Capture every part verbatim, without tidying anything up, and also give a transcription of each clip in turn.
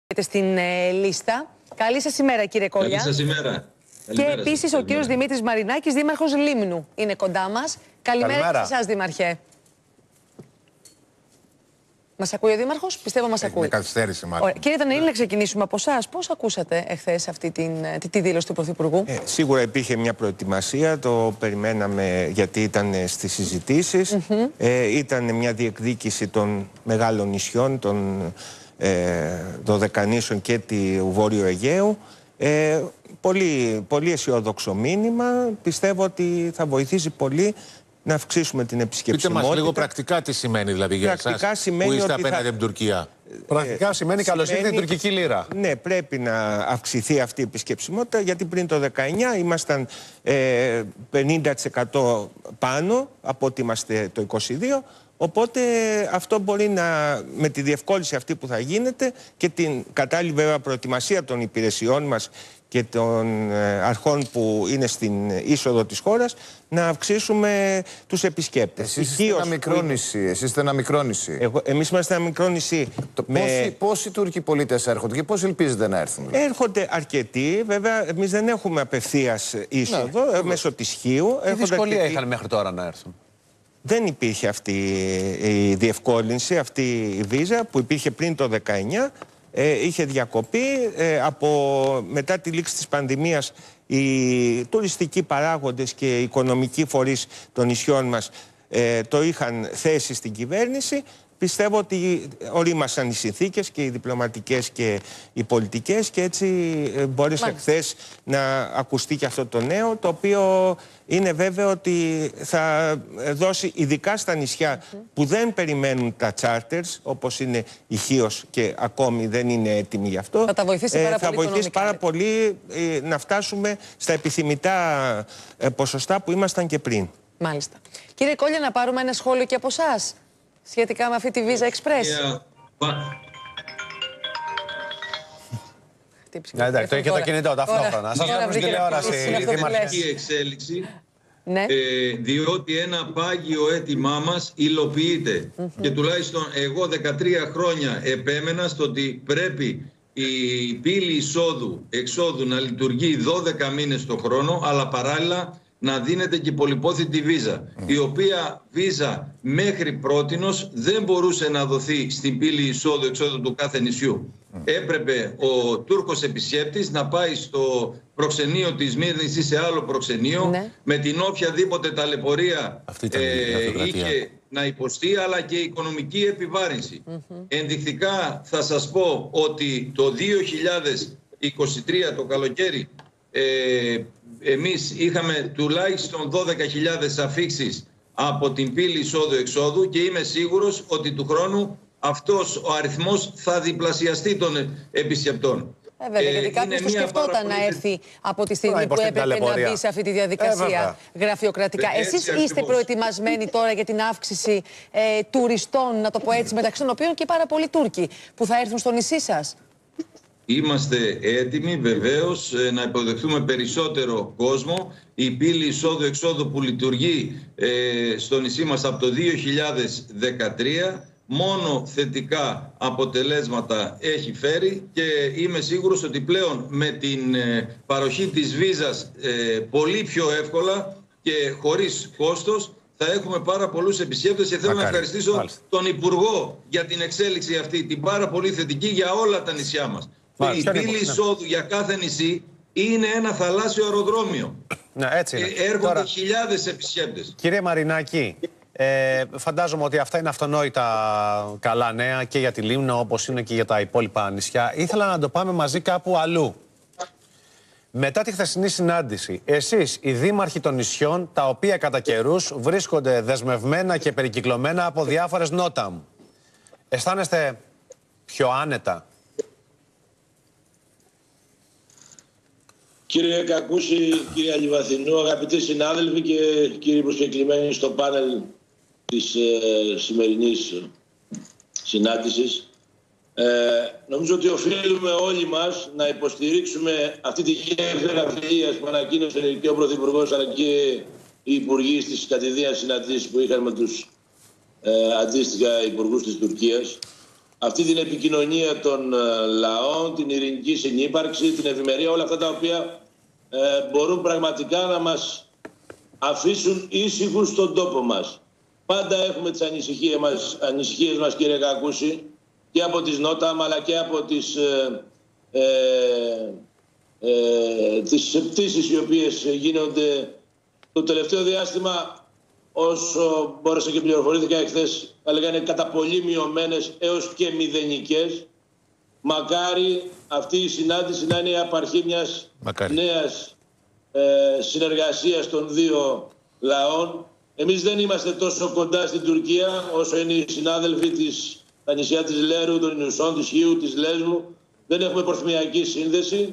στην ε, λίστα. Καλή σας ημέρα, κύριε Κόλλια. Καλή σας ημέρα. Και επίσης ο κύριος Δημήτρης Μαρινάκης, δήμαρχος Λίμνου, είναι κοντά μας. Καλημέρα, Καλημέρα. και σε εσάς, δήμαρχε. Μας ακούει ο δήμαρχος? Πιστεύω μας ακούει. Με καθυστέρηση, μάλλον. Κύριε Δαναήλ, να ξεκινήσουμε από εσάς. Πώς ακούσατε εχθές αυτή την, τη, τη δήλωση του Πρωθυπουργού? Ε, σίγουρα υπήρχε μια προετοιμασία, το περιμέναμε γιατί ήταν στις συζητήσεις. Mm-hmm. ε, ήταν μια διεκδίκηση των μεγάλων νησιών, των ε, Δωδεκανήσων και του Βόρειου Αιγαίου. Ε, πολύ, πολύ αισιόδοξο μήνυμα. Πιστεύω ότι θα βοηθήσει πολύ να αυξήσουμε την επισκεψιμότητα. Πείτε μας λίγο πρακτικά τι σημαίνει, δηλαδή, για εσάς που είστε απέναντι από την Τουρκία. Πρακτικά σημαίνει καλώς ήρθε η τουρκική λίρα. Ναι, πρέπει να αυξηθεί αυτή η επισκεψιμότητα, γιατί πριν το δεκαεννιά ήμασταν ε, πενήντα τοις εκατό πάνω από ό,τι είμαστε το είκοσι δύο. Οπότε αυτό μπορεί να, με τη διευκόλυνση αυτή που θα γίνεται και την κατάλληλη βέβαια προετοιμασία των υπηρεσιών μας και των ε, αρχών που είναι στην είσοδο της χώρας, να αυξήσουμε τους επισκέπτες. Εσείς είστε ένα μικρό νησί. Εσείς είστε ένα μικρό νησί. Εγώ, εμείς είμαστε ένα μικρό νησί. Το, με... πόσοι, πόσοι Τούρκοι πολίτες έρχονται και πώς ελπίζετε να έρθουν? Έρχονται αρκετοί. Βέβαια, εμείς δεν έχουμε απευθείας είσοδο, ναι, μέσω της Χίου. Τι δυσκολία αρκετοί... είχαν μέχρι τώρα να έρθουν? Δεν υπήρχε αυτή η διευκόλυνση, αυτή η βίζα που υπήρχε πριν το δεκαεννιά. Ε, είχε διακοπεί. Ε, από μετά τη λήξη της πανδημίας οι τουριστικοί παράγοντες και οι οικονομικοί φορείς των νησιών μας ε, το είχαν θέσει στην κυβέρνηση. Πιστεύω ότι ορίμασαν οι συνθήκες και οι διπλωματικές και οι πολιτικές και έτσι μπόρεσε χθες να ακουστεί και αυτό το νέο, το οποίο είναι βέβαιο ότι θα δώσει ειδικά στα νησιά mm-hmm. που δεν περιμένουν τα charters, όπως είναι η Χίος και ακόμη δεν είναι έτοιμη γι' αυτό. Θα τα βοηθήσει πάρα ε, πολύ, θα βοηθήσει πάρα πολύ ε, να φτάσουμε στα επιθυμητά ε, ποσοστά που ήμασταν και πριν. Μάλιστα. Κύριε Κόλλια, να πάρουμε ένα σχόλιο και από εσάς σχετικά με αυτή τη Visa Express. Yeah. Ναι, εντάξει, το έχει και το κινητό ταυτόχρονα. Σας βάζουμε στην τηλεόραση. Η εξέλιξη, ναι. ε, διότι ένα πάγιο αίτημά μας υλοποιείται. Mm-hmm. Και τουλάχιστον εγώ δεκατρία χρόνια επέμενα στο ότι πρέπει η πύλη εισόδου-εξόδου να λειτουργεί δώδεκα μήνες το χρόνο, αλλά παράλληλα να δίνεται και πολυπόθητη βίζα, mm. η οποία βίζα μέχρι πρότινος δεν μπορούσε να δοθεί στην πύλη εισόδου-εξόδου του κάθε νησιού. Mm. Έπρεπε ο Τούρκος επισκέπτης να πάει στο προξενείο της Σμύρνης ή σε άλλο προξενείο, mm. με την οποιαδήποτε ταλαιπωρία ε, είχε να υποστεί, αλλά και οικονομική επιβάρυνση. Mm-hmm. Ενδεικτικά θα σας πω ότι το δύο χιλιάδες είκοσι τρία το καλοκαίρι ε, εμείς είχαμε τουλάχιστον δώδεκα χιλιάδες αφίξεις από την πύλη εισόδου-εξόδου και είμαι σίγουρος ότι του χρόνου αυτός ο αριθμός θα διπλασιαστεί των επισκεπτών. Ε, βέβαια, γιατί κάποιος το σκεφτόταν να έρθει από τη στιγμή που έπρεπε να μπει σε αυτή τη διαδικασία ε, γραφειοκρατικά. Ε, Εσείς είστε ακριβώς προετοιμασμένοι τώρα για την αύξηση ε, τουριστών, να το πω έτσι, μεταξύ των οποίων και πάρα πολλοί Τούρκοι που θα έρθουν στο νησί σας? Είμαστε έτοιμοι βεβαίως να υποδεχθούμε περισσότερο κόσμο. Η πύλη εισόδου-εξόδου που λειτουργεί ε, στο νησί μας από το δύο χιλιάδες δεκατρία μόνο θετικά αποτελέσματα έχει φέρει και είμαι σίγουρος ότι πλέον με την ε, παροχή της βίζας ε, πολύ πιο εύκολα και χωρίς κόστος θα έχουμε πάρα πολλούς επισκέπτες και θέλω Μακάρι. να ευχαριστήσω Μάλιστα. τον Υπουργό για την εξέλιξη αυτή, την πάρα πολύ θετική για όλα τα νησιά μας. Μάλιστα. Η πύλη εισόδου για κάθε νησί είναι ένα θαλάσσιο αεροδρόμιο. Ναι, έτσι είναι. Ε, έρχονται Τώρα, χιλιάδες επισκέπτες. Κύριε Μαρινάκη, ε, φαντάζομαι ότι αυτά είναι αυτονόητα καλά νέα και για τη Λίμνο, όπως είναι και για τα υπόλοιπα νησιά. Ήθελα να το πάμε μαζί κάπου αλλού. Μετά τη χθεσινή συνάντηση, εσείς, οι δήμαρχοι των νησιών, τα οποία κατά καιρούς βρίσκονται δεσμευμένα και περικυκλωμένα από διάφορες νόταμ, αισθάνεστε πιο άνετα? Κύριε Κακούση, κύριε Αλιβαθινού, αγαπητοί συνάδελφοι και κύριοι προσκεκλημένοι στο πάνελ της ε, σημερινής συνάντησης, ε, νομίζω ότι οφείλουμε όλοι μας να υποστηρίξουμε αυτή τη γέφυρα φιλίας που ανακοίνωσε και ο Πρωθυπουργός αλλά και οι υπουργοί στις κατηδίαν συναντήσεις που είχαν με τους ε, αντίστοιχα υπουργούς της Τουρκίας. αυτή την επικοινωνία των λαών, την ειρηνική συνύπαρξη, την ευημερία, όλα αυτά τα οποία ε, μπορούν πραγματικά να μας αφήσουν ήσυχους στον τόπο μας. Πάντα έχουμε τις ανησυχίες μας, ανησυχίες μας, κύριε Κακούση, και από τις ΝΟΤΑΜ αλλά και από τις, ε, ε, ε, τις πτήσεις οι οποίες γίνονται το τελευταίο διάστημα. Όσο μπόρεσα και πληροφορήθηκα εχθές, θα λέγανε κατά πολύ μειωμένες έως και μηδενικές. Μακάρι αυτή η συνάντηση να είναι η απαρχή μιας Μακάρι. νέας ε, συνεργασίας των δύο λαών. Εμείς δεν είμαστε τόσο κοντά στην Τουρκία όσο είναι οι συνάδελφοι της τα νησιά της Λέρου, των Ινουσών, της Χίου, της Λέσβου. Δεν έχουμε προθυμιακή σύνδεση.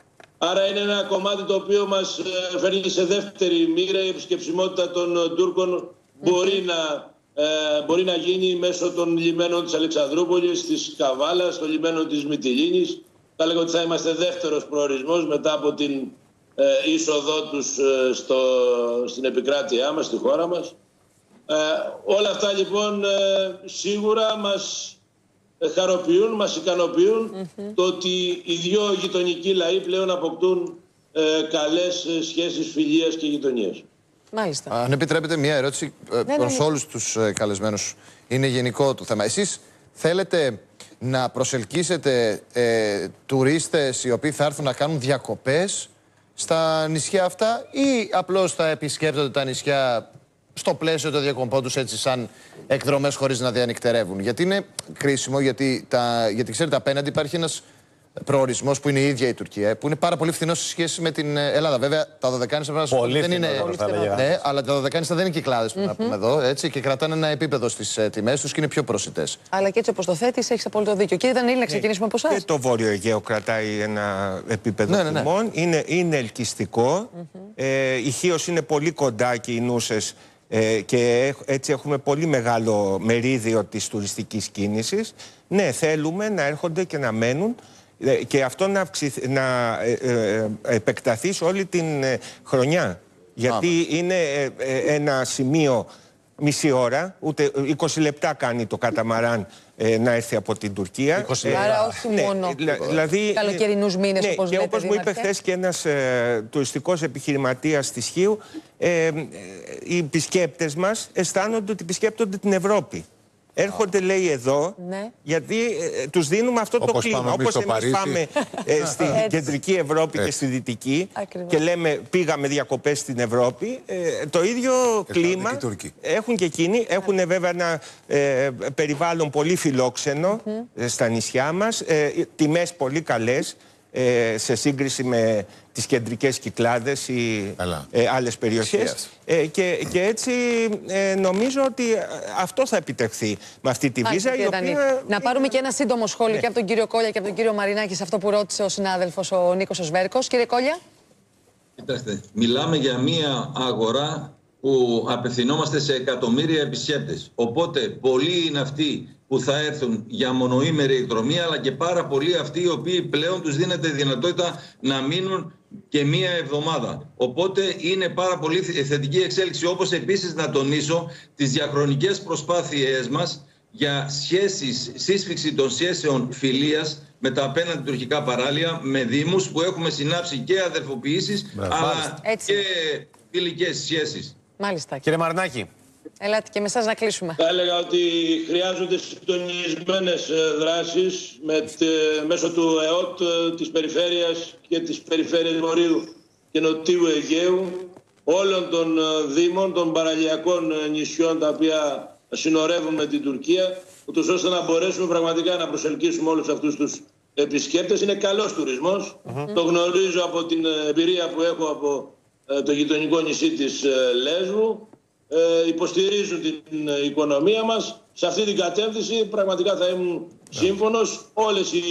Άρα είναι ένα κομμάτι το οποίο μας φέρνει σε δεύτερη μοίρα. Η επισκεψιμότητα των Τούρκων μπορεί να, ε, μπορεί να γίνει μέσω των λιμένων της Αλεξανδρούπολης, της Καβάλας, των λιμένων της Μυτιλήνης. Θα λέγω ότι θα είμαστε δεύτερος προορισμός μετά από την ε, είσοδό τους ε, στο, στην επικράτειά μας, στη χώρα μας. Ε, όλα αυτά λοιπόν ε, σίγουρα μας χαροποιούν, μας ικανοποιούν mm-hmm. το ότι οι δύο γειτονικοί λαοί πλέον αποκτούν ε, καλές σχέσεις φιλίας και γειτονίας. Μάλιστα. Αν επιτρέπετε μια ερώτηση ε, ναι, προς ναι, όλους τους ε, καλεσμένους. Είναι γενικό το θέμα. Εσείς θέλετε να προσελκύσετε ε, τουρίστες οι οποίοι θα έρθουν να κάνουν διακοπές στα νησιά αυτά ή απλώς θα επισκέπτονται τα νησιά στο πλαίσιο των διακοπών τους, έτσι σαν εκδρομές χωρίς να διανυκτερεύουν? Γιατί είναι κρίσιμο, γιατί, τα, γιατί ξέρετε απέναντι υπάρχει ένας προορισμός που είναι η ίδια η Τουρκία, που είναι πάρα πολύ φθηνός σε σχέση με την Ελλάδα. Βέβαια τα Δωδεκάνησα δεν είναι. Ναι, αλλά τα Δωδεκάνησα δεν είναι κυκλάδες που mm-hmm. να πούμε εδώ, έτσι, και κρατάνε ένα επίπεδο στις ε, τιμές τους και είναι πιο προσιτές. Αλλά και έτσι όπως το θέτεις, έχεις απόλυτο δίκιο. Κύριε Δανίλη, να ξεκινήσουμε από εσάς. Και το Βόρειο Αιγαίο κρατάει ένα επίπεδο ναι, ναι, ναι. τιμών. Είναι, είναι ελκυστικό. Mm-hmm. ε, η Χίος είναι πολύ κοντά και οι Νούσες. Ε, και έτσι έχουμε πολύ μεγάλο μερίδιο της τουριστικής κίνησης. Ναι, θέλουμε να έρχονται και να μένουν ε, και αυτό να, αυξηθ, να ε, ε, επεκταθεί σε όλη την ε, χρονιά. Γιατί Άμα. είναι ε, ε, ένα σημείο μισή ώρα, ούτε είκοσι λεπτά κάνει το καταμαράν ε, να έρθει από την Τουρκία. είκοσι λεπτά. Άρα όχι ναι, μόνο δηλαδή, καλοκαιρινούς μήνες, ναι, όπως και λέτε. Όπως μου είπε χθες και ένας ε, τουριστικός επιχειρηματίας της Χίου, ε, ε, οι επισκέπτες μας αισθάνονται ότι επισκέπτονται την Ευρώπη. Έρχονται, λέει, εδώ, ναι. γιατί ε, τους δίνουμε αυτό όπως το κλίμα. Όπως εμείς πάμε ε, στην κεντρική Ευρώπη Έτσι. και στη δυτική Ακριβώς. και λέμε πήγαμε διακοπές στην Ευρώπη, ε, το ίδιο και κλίμα και έχουν και εκείνοι. Έχουν βέβαια ένα ε, περιβάλλον πολύ φιλόξενο mm-hmm. ε, στα νησιά μας, ε, τιμές πολύ καλές. Ε, σε σύγκριση με τις κεντρικές Κυκλάδες ή ε, άλλες περιοχές ε, και, και έτσι ε, νομίζω ότι αυτό θα επιτευχθεί με αυτή τη βίζα. Η οποία... Να πάρουμε και ένα σύντομο σχόλιο ναι. και από τον κύριο Κόλια και από τον κύριο Μαρινάκη σε αυτό που ρώτησε ο συνάδελφος ο Νίκος Σβέρκος. Κύριε Κόλια. Κοιτάξτε, μιλάμε για μία αγορά που απευθυνόμαστε σε εκατομμύρια επισκέπτες. Οπότε πολλοί είναι αυτοί που θα έρθουν για μονοήμερη εκδρομή, αλλά και πάρα πολλοί αυτοί οι οποίοι πλέον τους δίνεται δυνατότητα να μείνουν και μία εβδομάδα. Οπότε είναι πάρα πολύ θετική εξέλιξη, όπως επίσης να τονίσω τις διαχρονικές προσπάθειές μας για σχέσεις, σύσφυξη των σχέσεων φιλίας με τα απέναντι τουρκικά παράλια, με δήμους που έχουμε συνάψει και αδερφοποιήσεις, αλλά Έτσι. και φιλικές σχέσεις. Μάλιστα. Κύριε Μαρινάκη. Ελάτε και με εσάς να κλείσουμε. Θα έλεγα ότι χρειάζονται συντονισμένες δράσεις με, μέσω του ΕΟΤ, της Περιφέρειας και της Περιφέρειας Βορείου και Νοτιού Αιγαίου, όλων των δήμων, των παραλιακών νησιών τα οποία συνορεύουν με την Τουρκία, ούτως ώστε να μπορέσουμε πραγματικά να προσελκύσουμε όλους αυτούς τους επισκέπτες. Είναι καλός τουρισμός. Mm-hmm. Το γνωρίζω από την εμπειρία που έχω από το γειτονικό νησί της Λέσβου. Ε, υποστηρίζουν την ε, οικονομία μας. Σε αυτή την κατεύθυνση πραγματικά θα ήμουν σύμφωνος. Όλες οι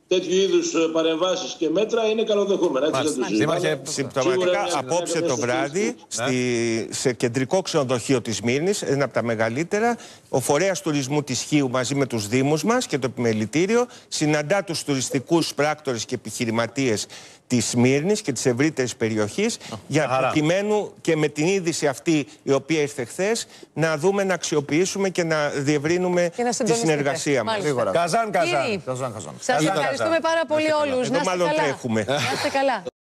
τέτοιου είδους παρεμβάσεις και μέτρα είναι καλοδεχούμενα. Έτσι δεν το συμπτωματικά, συμπτωματικά απόψε το βράδυ στη, σε κεντρικό ξενοδοχείο της Σμύρνης, ένα από τα μεγαλύτερα, ο φορέας τουρισμού της Χίου μαζί με τους δήμους μας και το επιμελητήριο συναντά τους τουριστικούς πράκτορες και επιχειρηματίες της Σμύρνης και της ευρύτερης περιοχής oh, για προκειμένου και με την είδηση αυτή η οποία ήρθε χθες να δούμε, να αξιοποιήσουμε και να διευρύνουμε και να τη συνεργασία μας. Καζάν, Καζάν. Σας ευχαριστούμε πάρα πολύ όλους. Να είστε καλά.